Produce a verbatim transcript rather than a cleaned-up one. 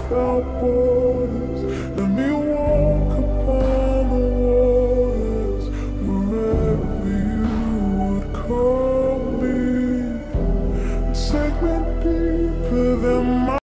without borders. Let me walk upon the waters wherever you would call me. Take me deeper than my